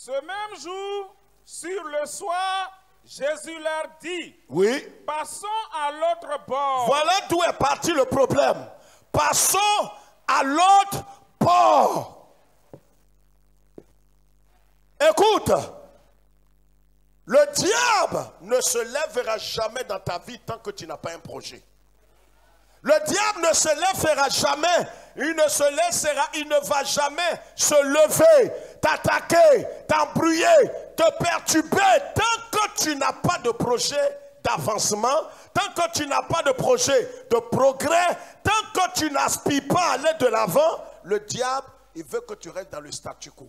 Ce même jour, sur le soir, Jésus leur dit, Oui. passons à l'autre bord. Voilà d'où est parti le problème. Passons à l'autre bord. Écoute, le diable ne se lèvera jamais dans ta vie tant que tu n'as pas un projet. Le diable ne se lèvera jamais, il ne va jamais se lever, t'attaquer, t'embrouiller, te perturber tant que tu n'as pas de projet d'avancement, tant que tu n'as pas de projet de progrès, tant que tu n'aspires pas à aller de l'avant. Le diable, il veut que tu restes dans le statu quo.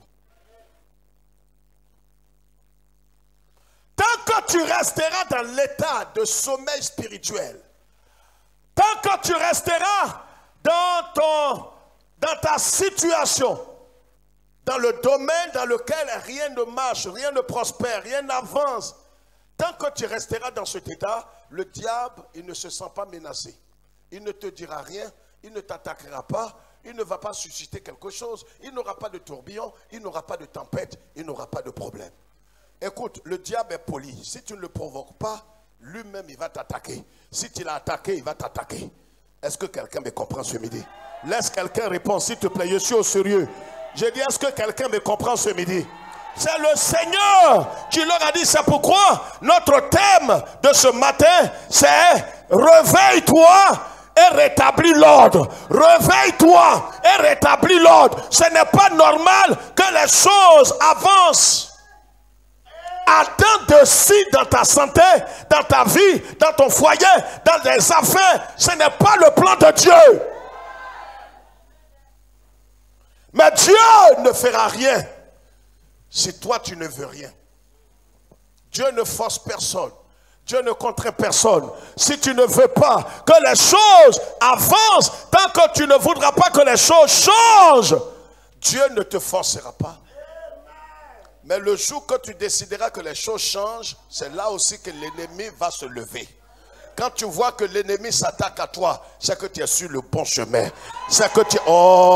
Tant que tu resteras dans l'état de sommeil spirituel, tant que tu resteras dans ta situation, dans le domaine dans lequel rien ne marche, rien ne prospère, rien n'avance, tant que tu resteras dans cet état, le diable, il ne se sent pas menacé. Il ne te dira rien, il ne t'attaquera pas, il ne va pas susciter quelque chose, il n'aura pas de tourbillon, il n'aura pas de tempête, il n'aura pas de problème. Écoute, le diable est poli. Si tu ne le provoques pas, lui-même, il va t'attaquer. Si tu l'as attaqué, il va t'attaquer. Est-ce que quelqu'un me comprend ce midi? Laisse quelqu'un répondre, s'il te plaît. Je suis au sérieux. Je dis, est-ce que quelqu'un me comprend ce midi? C'est le Seigneur qui leur a dit. C'est pourquoi notre thème de ce matin, c'est réveille-toi et rétablis l'ordre. Réveille-toi et rétablis l'ordre. Ce n'est pas normal que les choses avancent à temps de si dans ta santé, dans ta vie, dans ton foyer, dans les affaires. Ce n'est pas le plan de Dieu. Mais Dieu ne fera rien si toi tu ne veux rien. Dieu ne force personne. Dieu ne contraint personne. Si tu ne veux pas que les choses avancent, tant que tu ne voudras pas que les choses changent, Dieu ne te forcera pas. Mais le jour que tu décideras que les choses changent, c'est là aussi que l'ennemi va se lever. Quand tu vois que l'ennemi s'attaque à toi, c'est que tu es sur le bon chemin. C'est que tu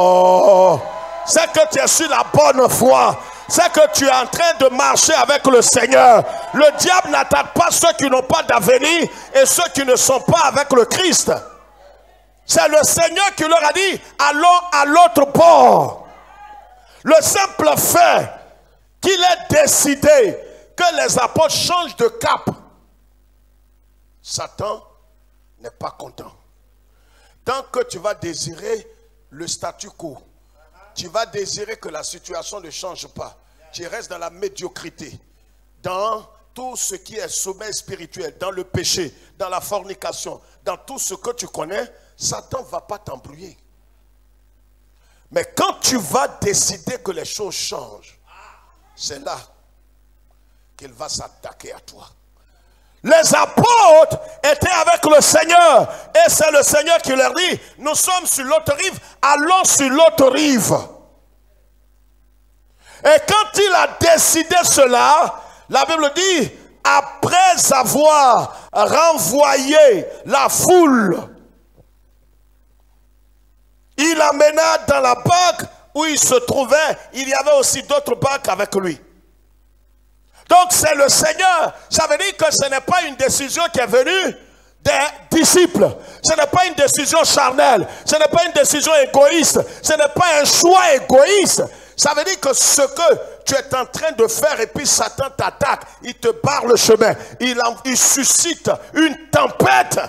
es sur la bonne voie. C'est que tu es en train de marcher avec le Seigneur. Le diable n'attaque pas ceux qui n'ont pas d'avenir et ceux qui ne sont pas avec le Christ. C'est le Seigneur qui leur a dit, allons à l'autre bord. Le simple fait qu'il ait décidé que les apôtres changent de cap, Satan n'est pas content. Tant que tu vas désirer le statu quo, tu vas désirer que la situation ne change pas, tu restes dans la médiocrité, dans tout ce qui est sommeil spirituel, dans le péché, dans la fornication, dans tout ce que tu connais, Satan ne va pas t'embrouiller. Mais quand tu vas décider que les choses changent, c'est là qu'il va s'attaquer à toi. Les apôtres étaient avec le Seigneur. Et c'est le Seigneur qui leur dit, nous sommes sur l'autre rive, allons sur l'autre rive. Et quand il a décidé cela, la Bible dit, après avoir renvoyé la foule, il amena dans la barque où il se trouvait, il y avait aussi d'autres barques avec lui. Donc c'est le Seigneur. Ça veut dire que ce n'est pas une décision qui est venue des disciples. Ce n'est pas une décision charnelle. Ce n'est pas une décision égoïste. Ce n'est pas un choix égoïste. Ça veut dire que ce que tu es en train de faire et puis Satan t'attaque, il te barre le chemin. Il suscite une tempête.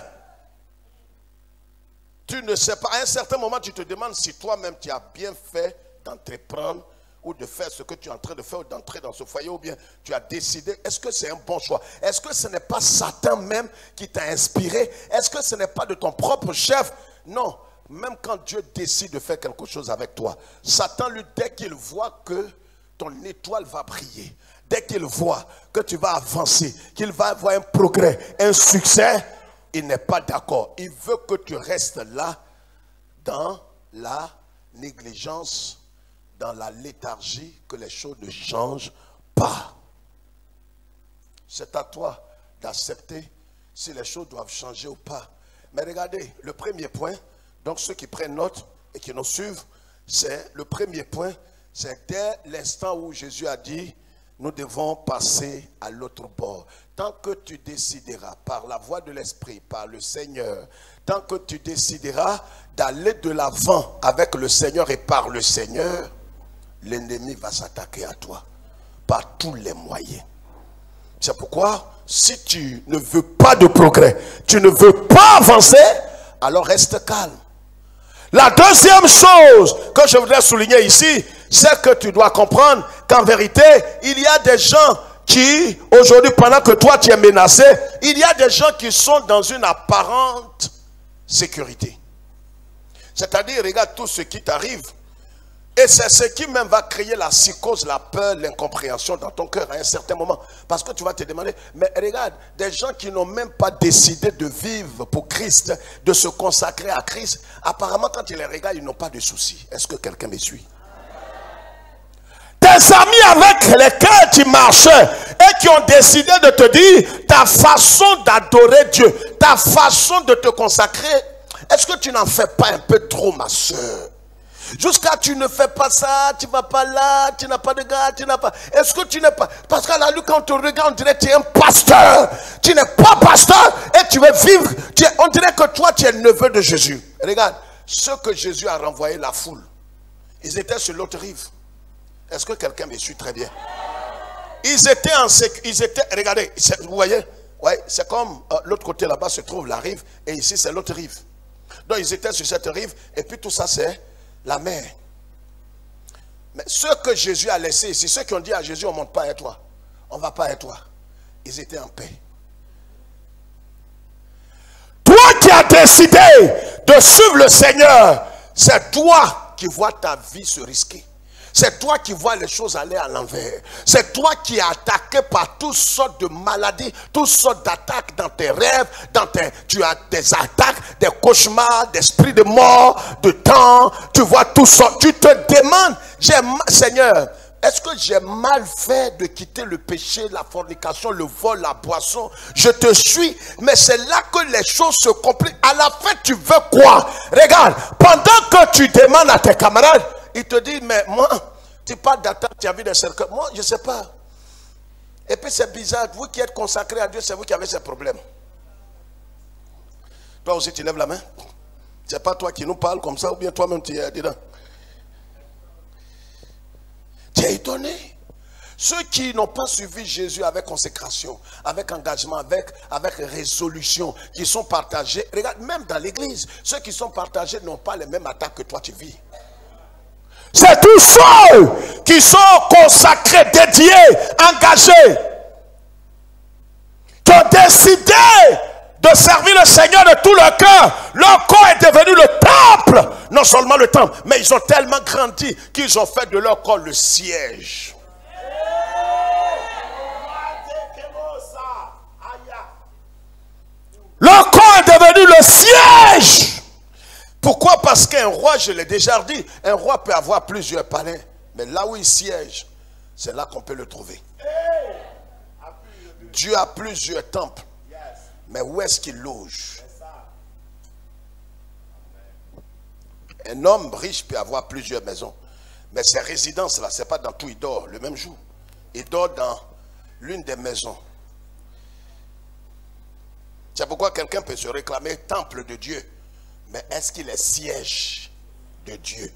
Tu ne sais pas, à un certain moment, tu te demandes si toi-même tu as bien fait d'entreprendre ou de faire ce que tu es en train de faire ou d'entrer dans ce foyer, ou bien tu as décidé, est-ce que c'est un bon choix? Est-ce que ce n'est pas Satan même qui t'a inspiré? Est-ce que ce n'est pas de ton propre chef? Non, même quand Dieu décide de faire quelque chose avec toi, Satan, lui, dès qu'il voit que ton étoile va briller, dès qu'il voit que tu vas avancer, qu'il va avoir un progrès, un succès, il n'est pas d'accord. Il veut que tu restes là dans la négligence, dans la léthargie, que les choses ne changent pas. C'est à toi d'accepter si les choses doivent changer ou pas. Mais regardez, le premier point, donc ceux qui prennent note et qui nous suivent, c'est le premier point, c'est dès l'instant où Jésus a dit, nous devons passer à l'autre bord. Tant que tu décideras par la voie de l'Esprit, par le Seigneur, tant que tu décideras d'aller de l'avant avec le Seigneur et par le Seigneur, l'ennemi va s'attaquer à toi par tous les moyens. C'est pourquoi, si tu ne veux pas de progrès, tu ne veux pas avancer, alors reste calme. La deuxième chose que je voudrais souligner ici, c'est que tu dois comprendre qu'en vérité, il y a des gens qui, aujourd'hui, pendant que toi tu es menacé, il y a des gens qui sont dans une apparente sécurité. C'est-à-dire, regarde tout ce qui t'arrive. Et c'est ce qui même va créer la psychose, la peur, l'incompréhension dans ton cœur à un certain moment. Parce que tu vas te demander, mais regarde, des gens qui n'ont même pas décidé de vivre pour Christ, de se consacrer à Christ, apparemment quand tu les regardes, ils n'ont pas de soucis. Est-ce que quelqu'un me suit? Tes amis avec lesquels tu marchais et qui ont décidé de te dire ta façon d'adorer Dieu, ta façon de te consacrer, est-ce que tu n'en fais pas un peu trop, ma soeur? Jusqu'à tu ne fais pas ça, tu ne vas pas là, tu n'as pas de gars, tu n'as pas. Est-ce que tu n'es pas. Parce qu'à la lutte, quand on te regarde, on dirait que tu es un pasteur. Tu n'es pas pasteur et tu veux vivre. On dirait que toi, tu es le neveu de Jésus. Regarde, ceux que Jésus a renvoyé la foule, ils étaient sur l'autre rive. Est-ce que quelqu'un me suit très bien? Ils étaient en sécurité. Regardez, vous voyez, ouais, c'est comme l'autre côté là-bas se trouve la rive et ici c'est l'autre rive. Donc ils étaient sur cette rive et puis tout ça c'est la mer. Mais ceux que Jésus a laissés ici, ceux qui ont dit à Jésus, on ne monte pas à toi, on ne va pas à toi, ils étaient en paix. Toi qui as décidé de suivre le Seigneur, c'est toi qui vois ta vie se risquer. C'est toi qui vois les choses aller à l'envers. C'est toi qui es attaqué par toutes sortes de maladies, toutes sortes d'attaques dans tes rêves, tu as des attaques, des cauchemars, d'esprits de mort, de temps. Tu vois tout ça. Tu te demandes, Seigneur, est-ce que j'ai mal fait de quitter le péché, la fornication, le vol, la boisson? Je te suis, mais c'est là que les choses se compliquent. À la fin, tu veux quoi? Regarde, pendant que tu demandes à tes camarades, il te dit, mais moi, tu parles d'attente, tu as vu des cercueils. Moi, je ne sais pas. Et puis c'est bizarre, vous qui êtes consacrés à Dieu, c'est vous qui avez ces problèmes. Toi aussi, tu lèves la main. C'est pas toi qui nous parles comme ça, ou bien toi-même tu es dedans. Tu es étonné. Ceux qui n'ont pas suivi Jésus avec consécration, avec engagement, avec résolution, qui sont partagés. Regarde, même dans l'église, ceux qui sont partagés n'ont pas les mêmes attaques que toi tu vis. C'est tous ceux qui sont consacrés, dédiés, engagés, qui ont décidé de servir le Seigneur de tout leur cœur. Leur corps est devenu le temple. Non seulement le temple, mais ils ont tellement grandi qu'ils ont fait de leur corps le siège. Leur corps est devenu le siège. Pourquoi? Parce qu'un roi, je l'ai déjà dit, un roi peut avoir plusieurs palais. Mais là où il siège, c'est là qu'on peut le trouver. Dieu a plusieurs temples. Mais où est-ce qu'il loge? Un homme riche peut avoir plusieurs maisons. Mais ses résidences là, c'est pas dans tout, il dort le même jour. Il dort dans l'une des maisons. C'est pourquoi quelqu'un peut se réclamer temple de Dieu. Mais est-ce qu'il est siège de Dieu?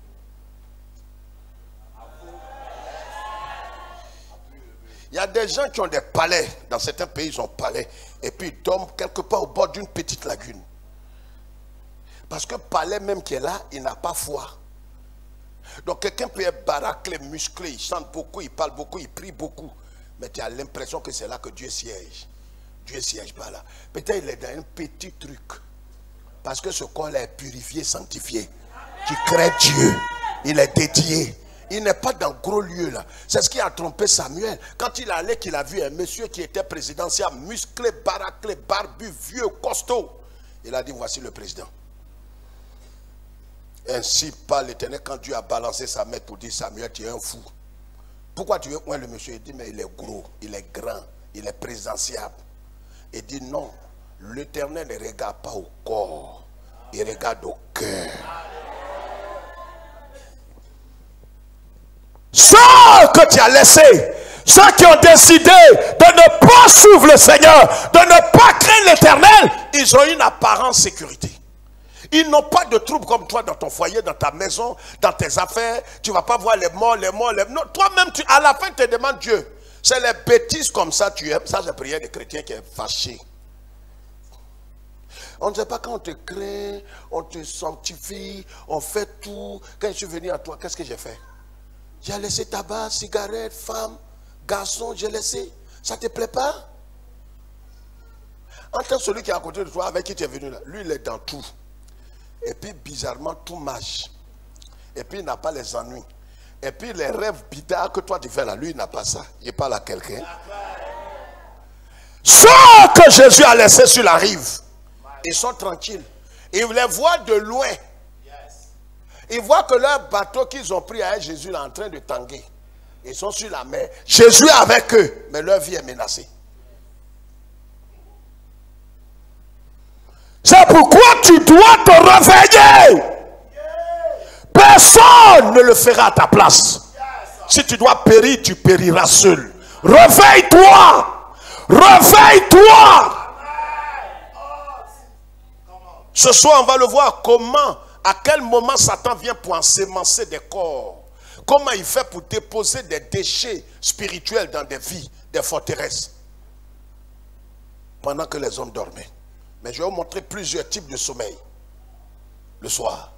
Il y a des gens qui ont des palais. Dans certains pays, ils ont palais. Et puis ils dorment quelque part au bord d'une petite lagune. Parce que palais même qui est là, il n'a pas foi. Donc quelqu'un peut être baraqué, musclé, il chante beaucoup, il parle beaucoup, il prie beaucoup. Mais tu as l'impression que c'est là que Dieu siège. Dieu siège pas là. Peut-être il est dans un petit truc. Parce que ce corps-là est purifié, sanctifié. Qui crée Dieu. Il est dédié. Il n'est pas dans gros lieu là. C'est ce qui a trompé Samuel. Quand il allait, qu'il a vu un monsieur qui était présidentiel, musclé, baraqué, barbu, vieux, costaud. Il a dit, voici le président. Ainsi parle l'Éternel quand Dieu a balancé sa main pour dire, Samuel, tu es un fou. Pourquoi tu veux? Ouais, le monsieur, il dit, mais il est gros, il est grand, il est présidentiable. Il dit, non. L'Éternel ne regarde pas au corps, il regarde au cœur. Ceux que tu as laissés, Ceux qui ont décidé de ne pas suivre le Seigneur, de ne pas craindre l'Éternel, ils ont une apparente sécurité. Ils n'ont pas de troubles comme toi dans ton foyer, dans ta maison, dans tes affaires. Tu ne vas pas voir les morts. Non, toi-même, à la fin, tu te demandes Dieu. C'est les bêtises comme ça tu aimes. Ça, c'est la prière des chrétiens qui est fâchée. On ne sait pas quand on te craint, on te sanctifie, on fait tout. Quand je suis venu à toi, qu'est-ce que j'ai fait? J'ai laissé tabac, cigarette, femme, garçon, j'ai laissé. Ça ne te plaît pas? Entre celui qui est à côté de toi, avec qui tu es venu là, lui, il est dans tout. Et puis, bizarrement, tout marche. Et puis, il n'a pas les ennuis. Et puis, les rêves bizarres que toi, tu fais là, lui, il n'a pas ça. Il parle à quelqu'un. Ceux que Jésus a laissés sur la rive, ils sont tranquilles. Ils les voient de loin. Ils voient que leur bateau qu'ils ont pris avec Jésus est en train de tanguer. Ils sont sur la mer. Jésus est avec eux, mais leur vie est menacée. C'est pourquoi tu dois te réveiller. Personne ne le fera à ta place. Si tu dois périr, tu périras seul. Réveille-toi. Réveille-toi. Ce soir, on va le voir comment, à quel moment Satan vient pour ensemencer des corps. Comment il fait pour déposer des déchets spirituels dans des vies, des forteresses. Pendant que les hommes dormaient. Mais je vais vous montrer plusieurs types de sommeil. Le soir.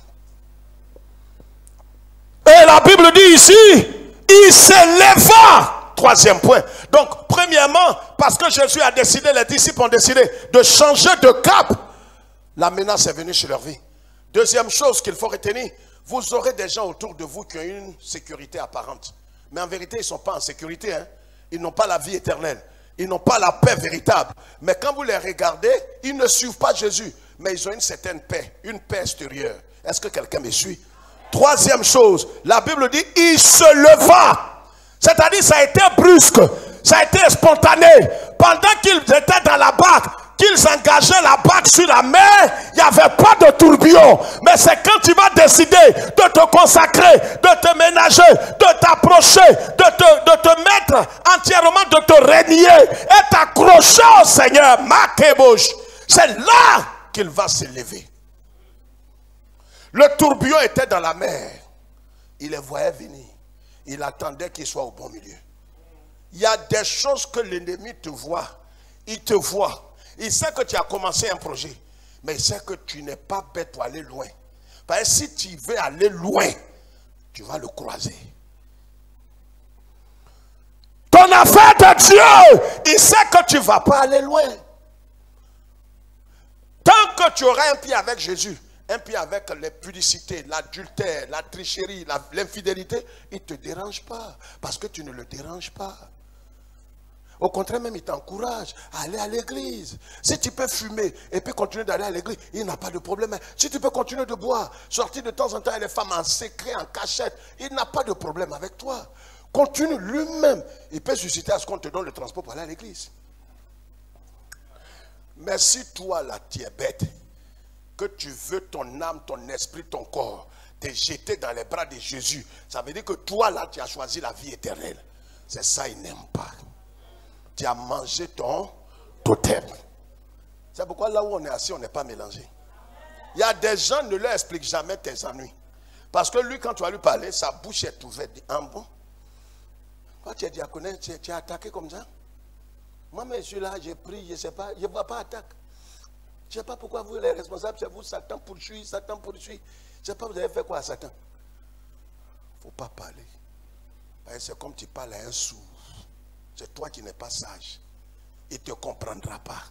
Et la Bible dit ici, il s'éleva. Troisième point. Donc, premièrement, parce que Jésus a décidé, les disciples ont décidé de changer de cap. La menace est venue sur leur vie. Deuxième chose qu'il faut retenir, vous aurez des gens autour de vous qui ont une sécurité apparente. Mais en vérité, ils ne sont pas en sécurité. Hein? Ils n'ont pas la vie éternelle. Ils n'ont pas la paix véritable. Mais quand vous les regardez, ils ne suivent pas Jésus. Mais ils ont une certaine paix, une paix extérieure. Est-ce que quelqu'un me suit? Troisième chose, la Bible dit, il se leva. C'est-à-dire, ça a été brusque. Ça a été spontané. Pendant qu'ils étaient dans la barque, qu'ils engageaient la barque sur la mer, il n'y avait pas de tourbillon. Mais c'est quand tu vas décider de te consacrer, de te ménager, de t'approcher, de te mettre entièrement, de te régner et t'accrocher au Seigneur, Makebosh, c'est là qu'il va s'élever. Le tourbillon était dans la mer. Il les voyait venir. Il attendait qu'il soit au bon milieu. Il y a des choses que l'ennemi te voit. Il te voit. Il sait que tu as commencé un projet. Mais il sait que tu n'es pas bête pour aller loin. Parce que si tu veux aller loin, tu vas le croiser. Ton affaire de Dieu, il sait que tu ne vas pas aller loin. Tant que tu auras un pied avec Jésus, un pied avec les pudicités, l'adultère, la tricherie, l'infidélité, il ne te dérange pas. Parce que tu ne le déranges pas. Au contraire, même, il t'encourage à aller à l'église. Si tu peux fumer et puis continuer d'aller à l'église, il n'a pas de problème. Si tu peux continuer de boire, sortir de temps en temps avec les femmes en secret, en cachette, il n'a pas de problème avec toi. Continue lui-même. Il peut susciter à ce qu'on te donne le transport pour aller à l'église. Mais si toi, là, tu es bête, que tu veux ton âme, ton esprit, ton corps, te jeter dans les bras de Jésus, ça veut dire que toi, là, tu as choisi la vie éternelle. C'est ça, il n'aime pas. Tu as mangé ton totem. C'est pourquoi là où on est assis, on n'est pas mélangé. Il y a des gens qui ne leur expliquent jamais tes ennuis. Parce que lui, quand tu vas lui parler, sa bouche est ouverte. Ah bon? Quand tu es diaconé, tu es attaqué comme ça. Moi, mais je suis là, j'ai pris, je ne sais pas, je ne vois pas attaque. Je ne sais pas pourquoi vous, les responsables, c'est vous, Satan poursuit, Satan poursuit. Je ne sais pas, vous avez fait quoi à Satan? Il ne faut pas parler. C'est comme tu parles à un sourd. C'est toi qui n'es pas sage. Il ne te comprendra pas.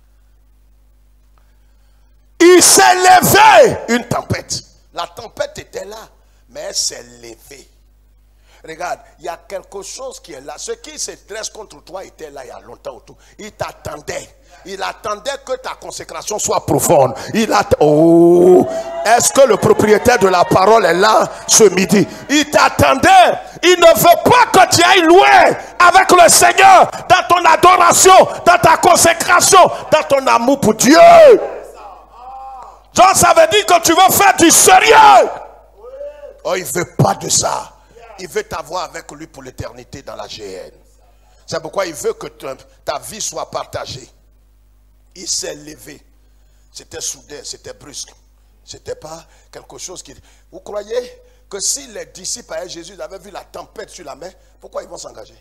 Il s'est levé une tempête. La tempête était là, mais elle s'est levée. Regarde, il y a quelque chose qui est là. Ce qui se dresse contre toi était là il y a longtemps autour. Il t'attendait. Il attendait que ta consécration soit profonde. Oh, est-ce que le propriétaire de la parole est là ce midi? Il t'attendait. Il ne veut pas que tu ailles loin avec le Seigneur dans ton adoration, dans ta consécration, dans ton amour pour Dieu. Donc ça veut dire que tu veux faire du sérieux. Oh, il ne veut pas de ça. il veut t'avoir avec lui pour l'éternité dans la GN. C'est pourquoi il veut que ta vie soit partagée. Il s'est levé. C'était soudain, c'était brusque. C'était pas quelque chose qui... Vous croyez que si les disciples avec Jésus avaient vu la tempête sur la mer, pourquoi ils vont s'engager?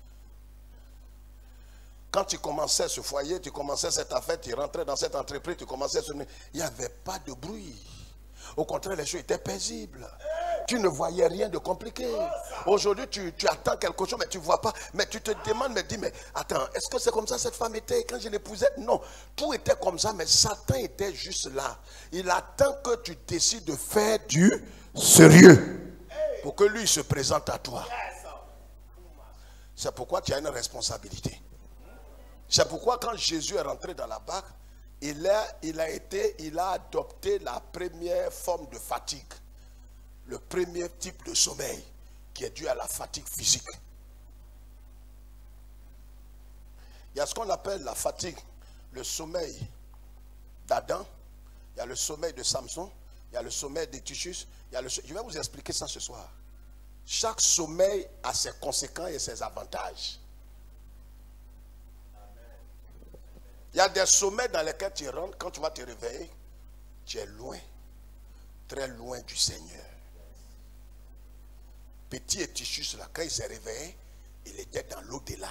Quand tu commençais ce foyer, tu commençais cette affaire, tu rentrais dans cette entreprise, tu commençais ce... Il n'y avait pas de bruit. Au contraire, les choses étaient paisibles. Tu ne voyais rien de compliqué. Aujourd'hui, tu attends quelque chose, mais tu ne vois pas. Mais tu te demandes, mais attends, est-ce que c'est comme ça cette femme était quand je l'épousais? Non, tout était comme ça, mais Satan était juste là. Il attend que tu décides de faire du sérieux pour que lui se présente à toi. C'est pourquoi tu as une responsabilité. C'est pourquoi quand Jésus est rentré dans la barque, il a adopté la première forme de fatigue. Le premier type de sommeil qui est dû à la fatigue physique. Il y a ce qu'on appelle la fatigue, le sommeil d'Adam, il y a le sommeil de Samson, il y a le sommeil de Titus, je vais vous expliquer ça ce soir. Chaque sommeil a ses conséquences et ses avantages. Il y a des sommets dans lesquels tu rentres, quand tu vas te réveiller, tu es loin, très loin du Seigneur. Petit et Titus, là, quand il s'est réveillé, il était dans l'au-delà.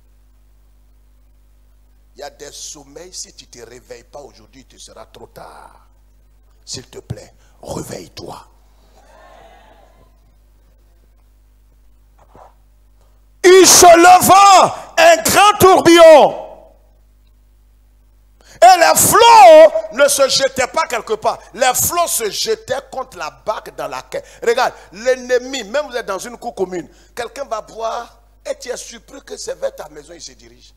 Il y a des sommeils, si tu ne te réveilles pas aujourd'hui, tu seras trop tard. S'il te plaît, réveille-toi. Il se leva un grand tourbillon. Et les flots ne se jetaient pas quelque part. Les flots se jetaient contre la barque dans laquelle. Regarde, l'ennemi, même vous êtes dans une cour commune, quelqu'un va boire et tu es surpris que c'est vers ta maison il se dirige.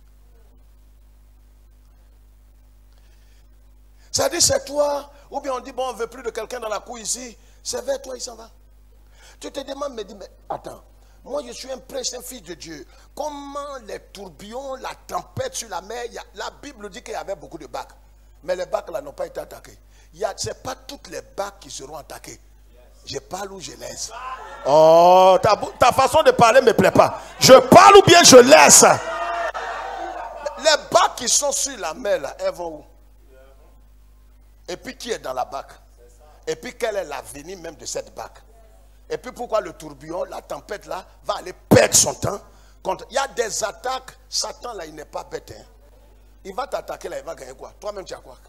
Ça dit c'est toi, ou bien on dit bon on ne veut plus de quelqu'un dans la cour ici, c'est vers toi il s'en va. Tu te demandes, mais attends. Moi, je suis un prêtre, un fils de Dieu. Comment les tourbillons, la tempête sur la mer, la Bible dit qu'il y avait beaucoup de barques. Mais les barques là n'ont pas été attaquées. Ce n'est pas toutes les barques qui seront attaquées. Je parle ou je laisse. Oh, ta façon de parler ne me plaît pas. Je parle ou bien je laisse. Les barques qui sont sur la mer là, elles vont où? Et puis qui est dans la barque? Et puis quel est l'avenir même de cette barque? Et puis pourquoi le tourbillon, la tempête là, va aller perdre son temps contre... Il y a des attaques, Satan là, il n'est pas bête. Hein. Il va t'attaquer là, il va gagner quoi? Toi-même tu as quoi?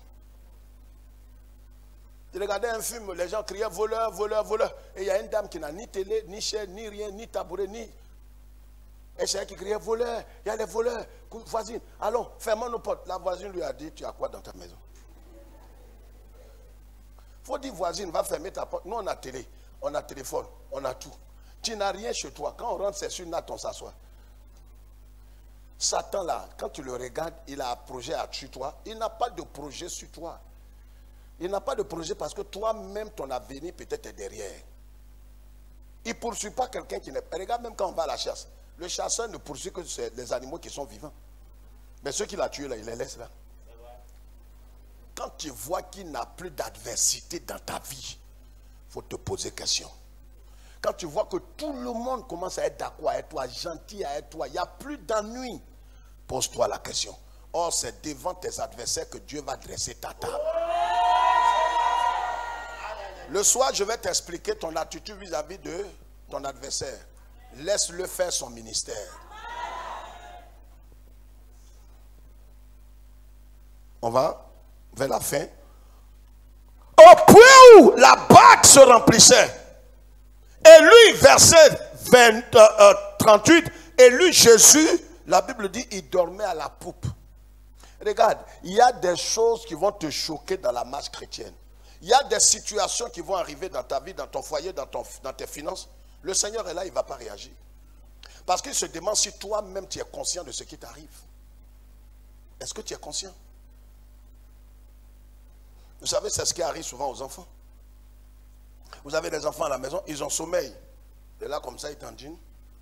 Je regardais un film, les gens criaient voleur, voleur, voleur. Et il y a une dame qui n'a ni télé, ni chaîne, ni rien, ni tabouret, ni... Et c'est elle qui criait voleur, il y a les voleurs. Voisine, allons, fermons nos portes. La voisine lui a dit, tu as quoi dans ta maison? Il faut dire voisine, va fermer ta porte. Nous on a télé. On a téléphone, on a tout. Tu n'as rien chez toi. Quand on rentre, c'est sur Nat, on s'assoit. Satan là, quand tu le regardes, il a un projet sur toi. Il n'a pas de projet sur toi. Il n'a pas de projet parce que toi-même, ton avenir peut-être est derrière. Il ne poursuit pas quelqu'un qui n'est pas... Regarde même quand on va à la chasse. Le chasseur ne poursuit que les animaux qui sont vivants. Mais ceux qu'il a tués là, il les laisse là. Quand tu vois qu'il n'a plus d'adversité dans ta vie, il faut te poser question. Quand tu vois que tout le monde commence à être d'accord avec toi, gentil avec toi, il n'y a plus d'ennui, pose-toi la question. Or, c'est devant tes adversaires que Dieu va dresser ta table. Le soir, je vais t'expliquer ton attitude vis-à-vis de ton adversaire. Laisse-le faire son ministère. On va vers la fin. Au point où la barque se remplissait. Et lui, verset 38, et lui, Jésus, la Bible dit, il dormait à la poupe. Regarde, il y a des choses qui vont te choquer dans la marche chrétienne. Il y a des situations qui vont arriver dans ta vie, dans ton foyer, dans tes finances. Le Seigneur est là, il ne va pas réagir. Parce qu'il se demande si toi-même tu es conscient de ce qui t'arrive. Est-ce que tu es conscient? Vous savez, c'est ce qui arrive souvent aux enfants. Vous avez des enfants à la maison, ils ont sommeil. Et là, comme ça, ils t'endinent.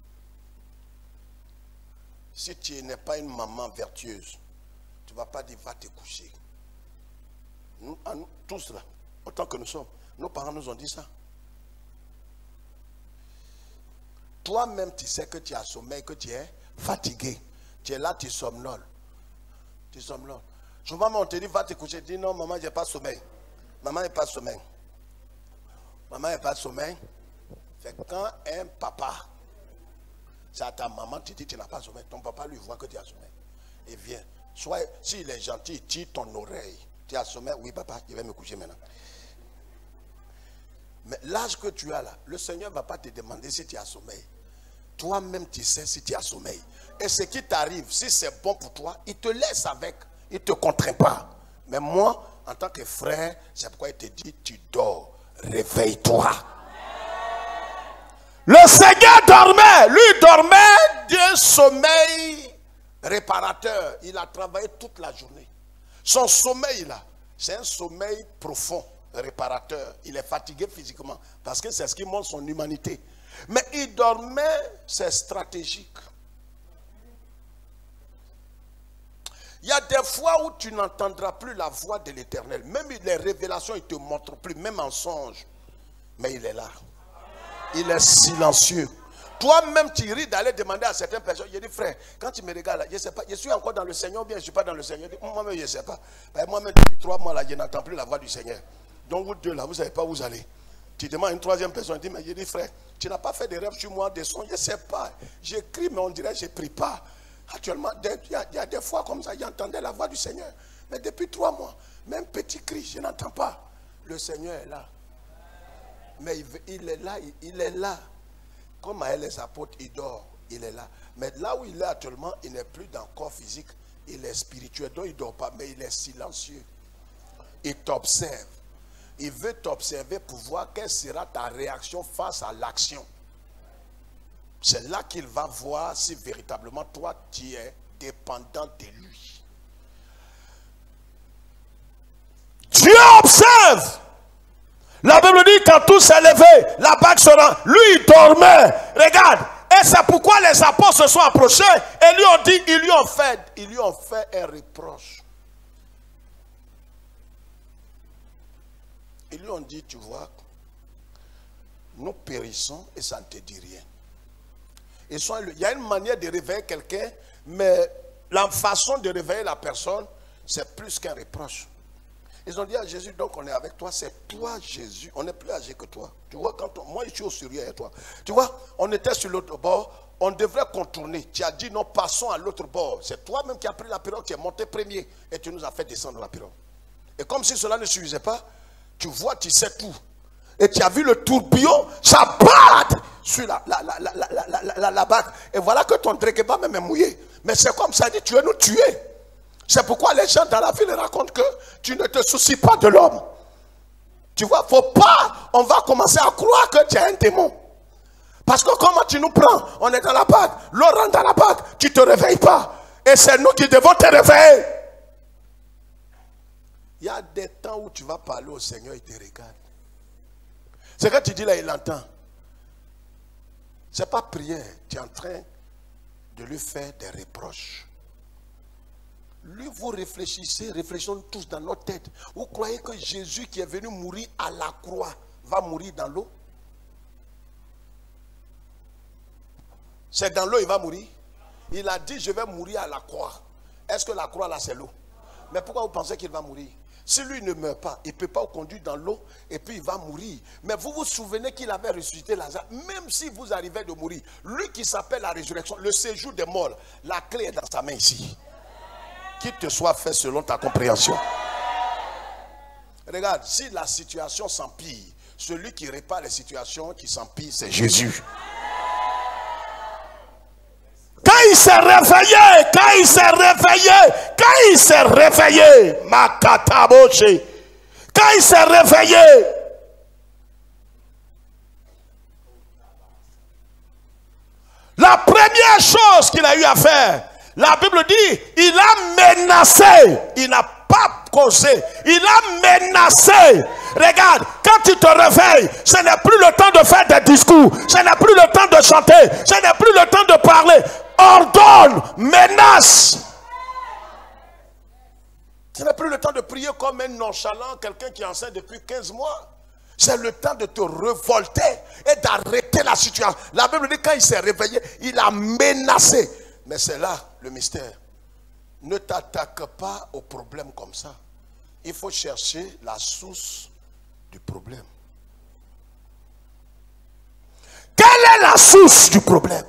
Si tu n'es pas une maman vertueuse, tu ne vas pas dire va te coucher. Nous, tous là, autant que nous sommes, nos parents nous ont dit ça. Toi-même, tu sais que tu as sommeil, que tu es fatigué. Tu es là, tu somnoles. Tu somnoles. Souvent, on te dit, va te coucher. Tu dis, non, maman, je n'ai pas sommeil. Maman n'a pas sommeil. Maman n'a pas sommeil. Fait que quand un papa, c'est à ta maman, tu dis, tu n'as pas sommeil. Ton papa lui voit que tu as sommeil. Il vient. Soit, s'il est gentil, il tire ton oreille. Tu as sommeil? Oui, papa, je vais me coucher maintenant. Mais l'âge que tu as là, le Seigneur ne va pas te demander si tu as sommeil. Toi-même, tu sais si tu as sommeil. Et ce qui t'arrive, si c'est bon pour toi, il te laisse avec. Il ne te contraint pas. Mais moi, en tant que frère, c'est pourquoi il te dit, tu dors, réveille-toi. Le Seigneur dormait. Lui dormait d'un sommeil réparateur. Il a travaillé toute la journée. Son sommeil là, c'est un sommeil profond, réparateur. Il est fatigué physiquement parce que c'est ce qui montre son humanité. Mais il dormait, c'est stratégique. Il y a des fois où tu n'entendras plus la voix de l'Éternel. Même les révélations, il ne te montre plus, même en songe. Mais il est là. Il est silencieux. Toi-même, tu ris d'aller demander à certaines personnes. Je dis, frère, quand tu me regardes là, je ne sais pas, je suis encore dans le Seigneur ou bien je ne suis pas dans le Seigneur. Moi-même, je ne sais pas. Moi-même, depuis 3 mois là, je n'entends plus la voix du Seigneur. Donc, vous deux là, vous ne savez pas où vous allez. Tu demandes à une troisième personne, dit, mais je dis, frère, tu n'as pas fait de rêve sur moi, des sons, je ne sais pas. J'écris, mais on dirait que je ne prie pas. Actuellement, il y a des fois comme ça, j'entendais la voix du Seigneur. Mais depuis 3 mois, même petit cri, je n'entends pas. Le Seigneur est là. Mais il est là, il est là. Comme à les apôtres, il dort, il est là. Mais là où il est actuellement, il n'est plus dans le corps physique, il est spirituel. Donc il ne dort pas, mais il est silencieux. Il t'observe. Il veut t'observer pour voir quelle sera ta réaction face à l'action. C'est là qu'il va voir si véritablement toi, tu es dépendant de lui. Dieu observe. La Bible dit quand tout s'est levé, la bague sera. Lui, il dormait. Regarde. Et c'est pourquoi les apôtres se sont approchés et lui ont dit, ils lui ont fait un reproche. Ils lui ont dit, tu vois, nous périssons et ça ne te dit rien. Il y a une manière de réveiller quelqu'un, mais la façon de réveiller la personne, c'est plus qu'un reproche. Ils ont dit à Jésus, donc on est avec toi, c'est toi Jésus, on est plus âgé que toi. Tu vois, moi je suis au Syrie et toi. Tu vois, on était sur l'autre bord, on devrait contourner. Tu as dit non, passons à l'autre bord. C'est toi-même qui as pris la pirogue, tu es monté premier et tu nous as fait descendre la pirogue. Et comme si cela ne suffisait pas, tu vois, tu sais tout. Et tu as vu le tourbillon, ça bat sur la bague. Et voilà que ton dréguéba même est mouillé. Mais c'est comme ça, dit, tu veux nous tuer. C'est pourquoi les gens dans la ville racontent que tu ne te soucies pas de l'homme. Tu vois, faut pas, on va commencer à croire que tu es un démon. Parce que comment tu nous prends? On est dans la bague, l'eau rentre dans la bague, tu ne te réveilles pas. Et c'est nous qui devons te réveiller. Il y a des temps où tu vas parler au Seigneur, il te regarde. Ce que tu dis là, il entend. Ce n'est pas prière, tu es en train de lui faire des reproches. Lui, vous réfléchissez, réfléchissons tous dans notre tête. Vous croyez que Jésus qui est venu mourir à la croix va mourir dans l'eau? C'est dans l'eau il va mourir. Il a dit je vais mourir à la croix. Est-ce que la croix là c'est l'eau? Mais pourquoi vous pensez qu'il va mourir? Si lui ne meurt pas, il ne peut pas vous conduire dans l'eau et puis il va mourir. Mais vous vous souvenez qu'il avait ressuscité Lazare. Même si vous arrivez de mourir, lui qui s'appelle la résurrection, le séjour des morts, la clé est dans sa main ici. Qu'il te soit fait selon ta compréhension. Regarde, si la situation s'empire, celui qui répare les situations qui s'empirent, c'est Jésus. Quand il s'est réveillé, Makataboche, quand il s'est réveillé, la première chose qu'il a eu à faire, la Bible dit, il a menacé, il n'a pas causé, il a menacé. Regarde, quand tu te réveilles, ce n'est plus le temps de faire des discours, ce n'est plus le temps de chanter, ce n'est plus le temps de parler. Ordonne, menace. Ce n'est plus le temps de prier comme un nonchalant, quelqu'un qui enseigne depuis 15 mois. C'est le temps de te révolter et d'arrêter quitté la situation. La Bible dit quand il s'est réveillé, il a menacé. Mais c'est là le mystère. Ne t'attaque pas au problème comme ça. Il faut chercher la source du problème. Quelle est la source du problème?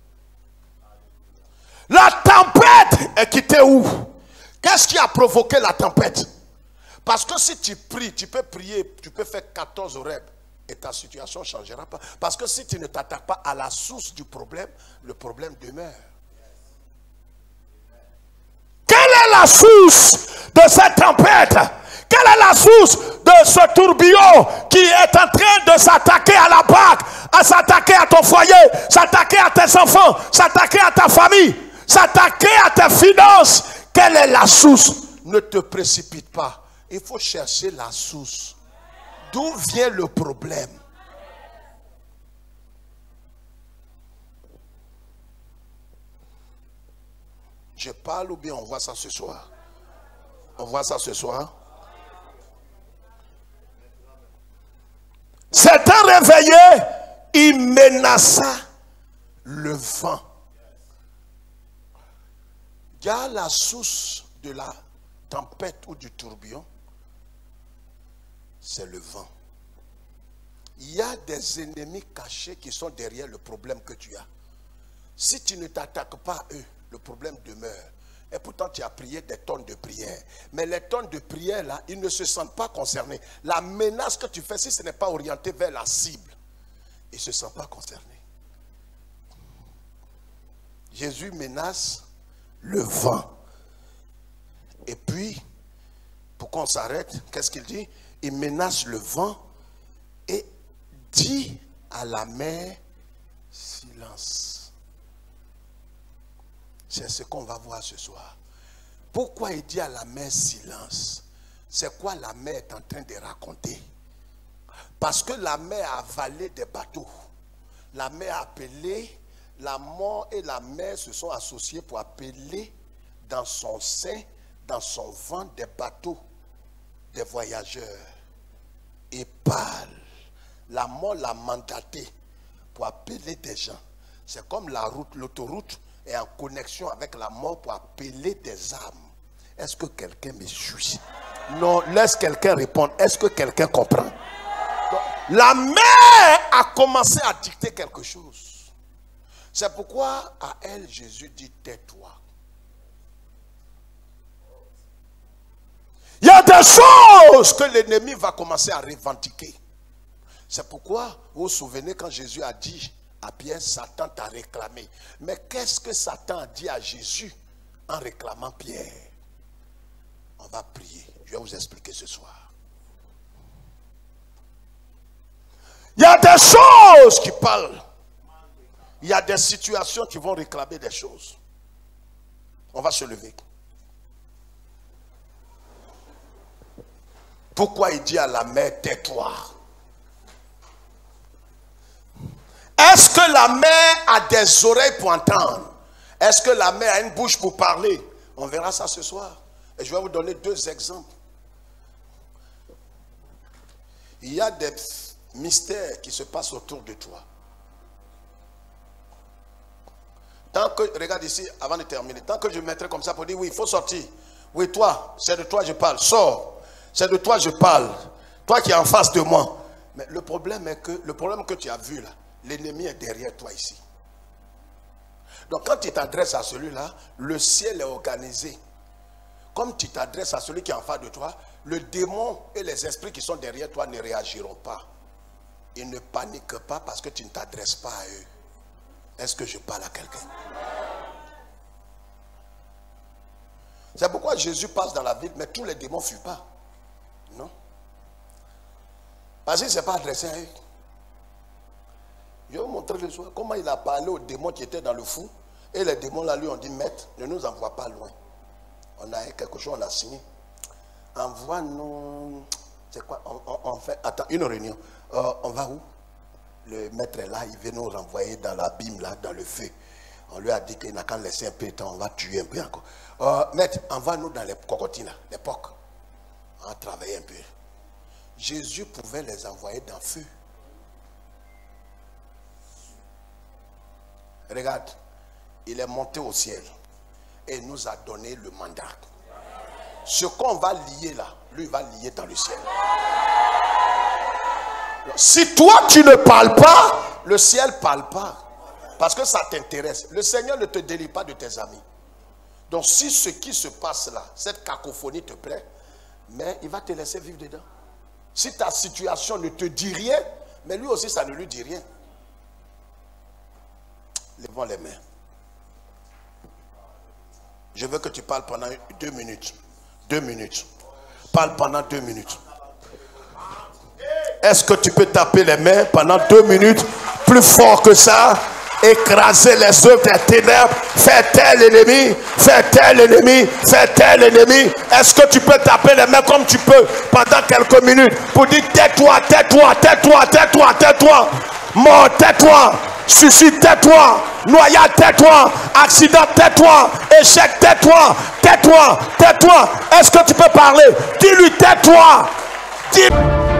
La tempête est quittée où? Qu'est-ce qui a provoqué la tempête? Parce que si tu pries, tu peux prier, tu peux faire 14 rêves et ta situation ne changera pas. Parce que si tu ne t'attaques pas à la source du problème, le problème demeure. Quelle est la source de cette tempête? Quelle est la source de ce tourbillon qui est en train de s'attaquer à la barque, à s'attaquer à ton foyer, s'attaquer à tes enfants, s'attaquer à ta famille, s'attaquer à tes finances? Quelle est la source? Ne te précipite pas. Il faut chercher la source. D'où vient le problème? Je parle ou bien on voit ça ce soir? On voit ça ce soir? S'étant réveillé, il menaça le vent. Il y a la source de la tempête ou du tourbillon, c'est le vent. Il y a des ennemis cachés qui sont derrière le problème que tu as. Si tu ne t'attaques pas à eux, le problème demeure. Et pourtant, tu as prié des tonnes de prières. Mais les tonnes de prières, là, ils ne se sentent pas concernés. La menace que tu fais, si ce n'est pas orienté vers la cible, ils ne se sentent pas concernés. Jésus menace le vent. Et puis, pour qu'on s'arrête, qu'est-ce qu'il dit? Il menace le vent et dit à la mer, silence. C'est ce qu'on va voir ce soir. Pourquoi il dit à la mer silence? C'est quoi la mer est en train de raconter? Parce que la mer a avalé des bateaux. La mer a appelé, la mort et la mer se sont associés pour appeler dans son sein, dans son ventre, des bateaux, des voyageurs. Et parle. La mort l'a mandaté pour appeler des gens. C'est comme la route, l'autoroute est en connexion avec la mort pour appeler des âmes. Est-ce que quelqu'un me suit? Non, laisse quelqu'un répondre. Est-ce que quelqu'un comprend? Donc, la mer a commencé à dicter quelque chose. C'est pourquoi à elle, Jésus dit, tais-toi. Il y a des choses que l'ennemi va commencer à revendiquer. C'est pourquoi, vous vous souvenez quand Jésus a dit à Pierre, Satan t'a réclamé. Mais qu'est-ce que Satan a dit à Jésus en réclamant Pierre? On va prier. Je vais vous expliquer ce soir. Il y a des choses qui parlent. Il y a des situations qui vont réclamer des choses. On va se lever. Pourquoi il dit à la mer, tais-toi? Est-ce que la mer a des oreilles pour entendre? Est-ce que la mer a une bouche pour parler? On verra ça ce soir. Et je vais vous donner deux exemples. Il y a des mystères qui se passent autour de toi. Tant que, regarde ici, avant de terminer, tant que je mettrai comme ça pour dire, oui, il faut sortir. Oui, toi, c'est de toi que je parle. Sors. C'est de toi que je parle. Toi qui es en face de moi. Mais le problème est que, le problème que tu as vu là, l'ennemi est derrière toi ici. Donc quand tu t'adresses à celui-là, le ciel est organisé. Comme tu t'adresses à celui qui est en face de toi, le démon et les esprits qui sont derrière toi ne réagiront pas. Ils ne paniquent pas parce que tu ne t'adresses pas à eux. Est-ce que je parle à quelqu'un? C'est pourquoi Jésus passe dans la ville, mais tous les démons ne fuient pas. Non. Parce qu'il ne s'est pas adressé à eux. Je vais vous montrer le soir comment il a parlé aux démons qui étaient dans le fou. Et les démons là lui ont dit, maître, ne nous envoie pas loin. On a quelque chose, on a signé. Envoie-nous. C'est quoi? On fait. Attends, une réunion. On va où? Le maître est là, il veut nous renvoyer dans l'abîme, là, dans le feu. On lui a dit qu'il n'a qu'à laisser un peu de temps, on va tuer un peu encore. Maître, envoie-nous dans les cocotines, là, les porcs. On va travailler un peu. Jésus pouvait les envoyer dans le feu. Regarde, il est monté au ciel et il nous a donné le mandat. Ce qu'on va lier là, lui va lier dans le ciel. Si toi tu ne parles pas, le ciel ne parle pas. Parce que ça t'intéresse. Le Seigneur ne te délivre pas de tes amis. Donc si ce qui se passe là, cette cacophonie te plaît, mais il va te laisser vivre dedans. Si ta situation ne te dit rien, mais lui aussi ça ne lui dit rien. Levons les mains. Je veux que tu parles pendant 2 minutes. 2 minutes. Parle pendant 2 minutes. Est-ce que tu peux taper les mains pendant 2 minutes plus fort que ça? Écraser les œuvres des ténèbres. Faire tel ennemi. Faire tel ennemi. Faire tel ennemi. Est-ce que tu peux taper les mains comme tu peux pendant quelques minutes pour dire tais-toi, tais-toi, tais-toi, tais-toi, tais-toi. Mort, tais-toi. Suicide, tais-toi. Noyade, tais-toi. Accident, tais-toi. Échec, tais-toi. Tais-toi, tais-toi. Est-ce que tu peux parler? Dis-lui tais-toi. Dis...